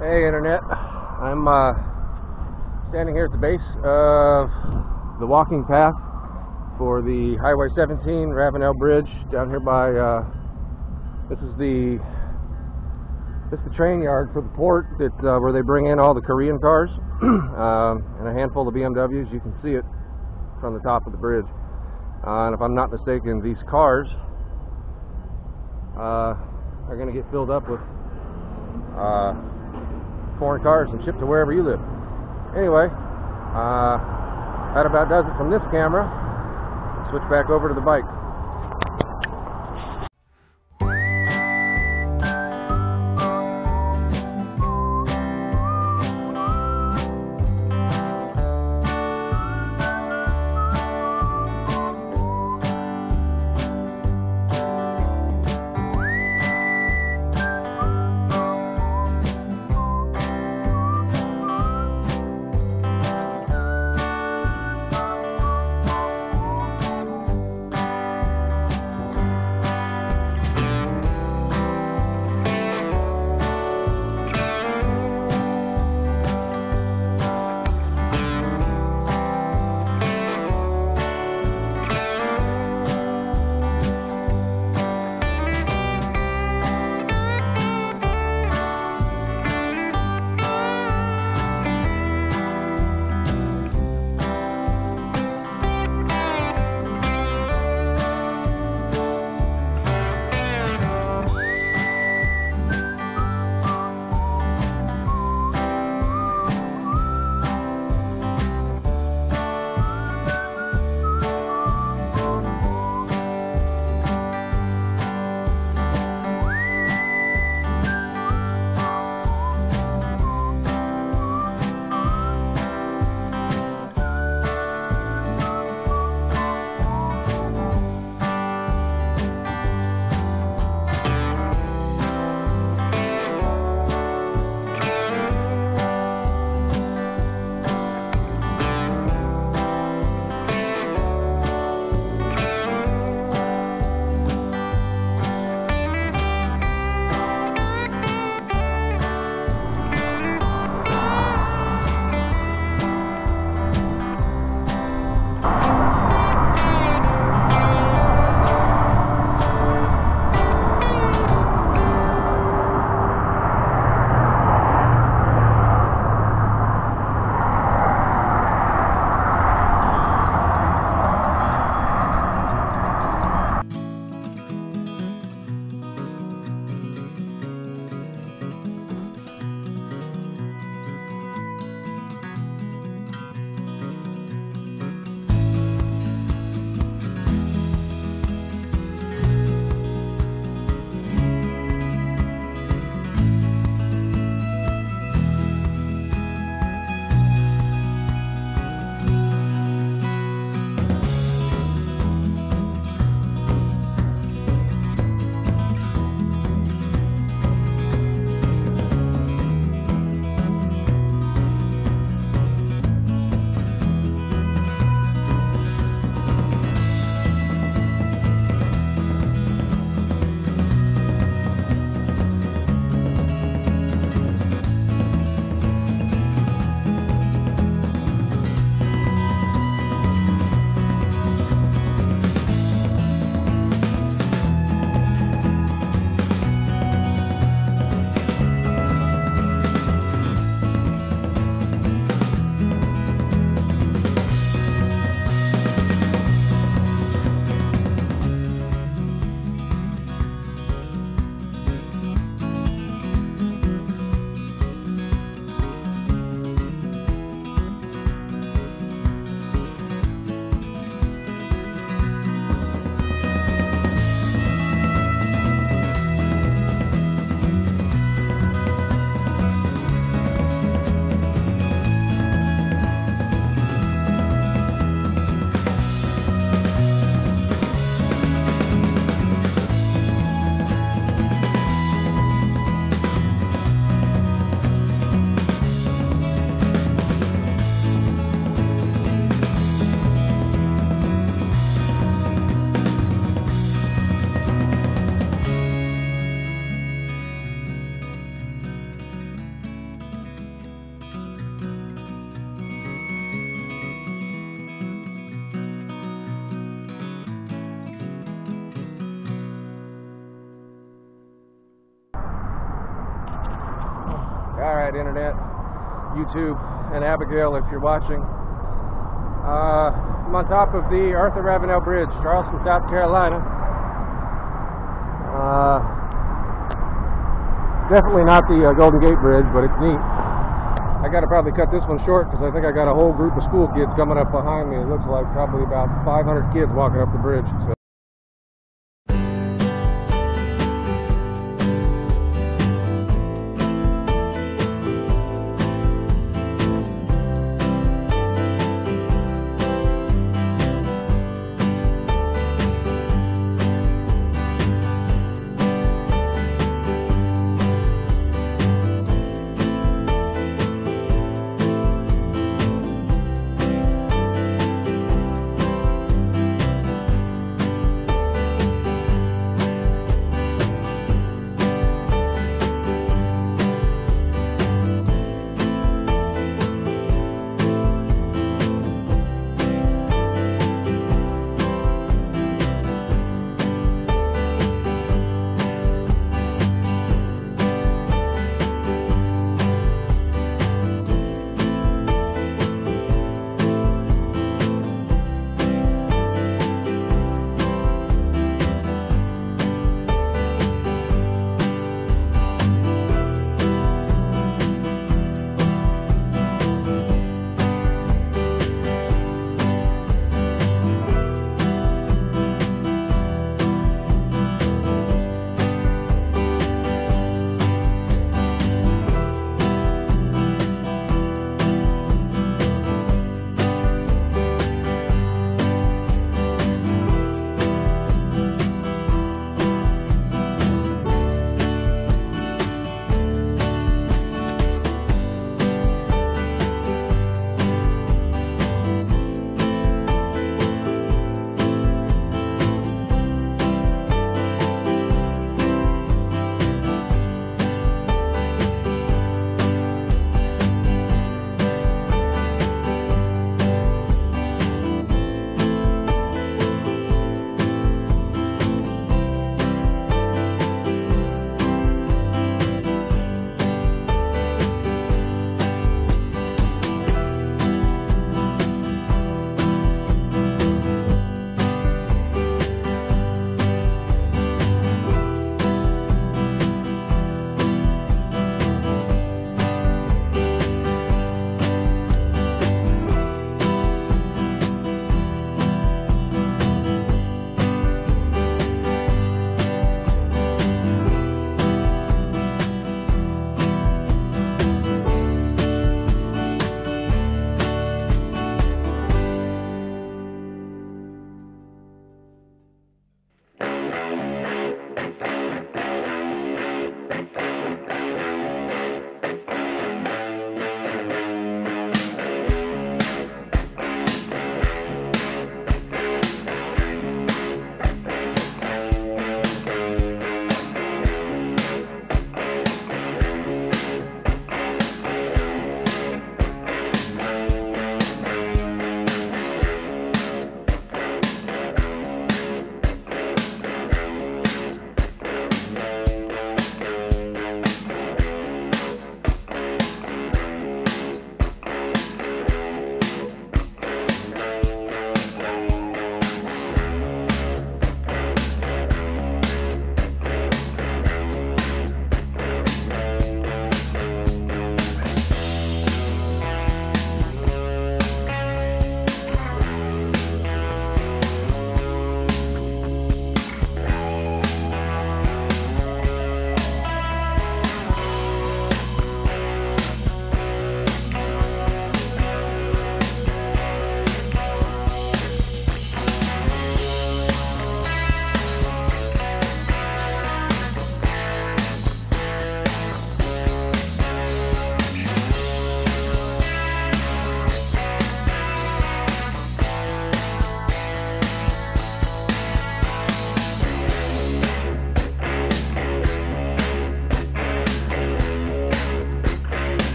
Hey Internet, I'm standing here at the base of the walking path for the Highway 17 Ravenel Bridge down here by, this is the train yard for the port that where they bring in all the Korean cars and a handful of BMWs. You can see it from the top of the bridge. And if I'm not mistaken, these cars are going to get filled up with foreign cars and shipped to wherever you live. Anyway, that about does it from this camera. Switch back over to the bike. worldwide internet, YouTube, and Abigail if you're watching. I'm on top of the Arthur Ravenel Bridge, Charleston, South Carolina. Definitely not the Golden Gate Bridge, but it's neat. I got to probably cut this one short because I think I got a whole group of school kids coming up behind me. It looks like probably about 500 kids walking up the bridge. So.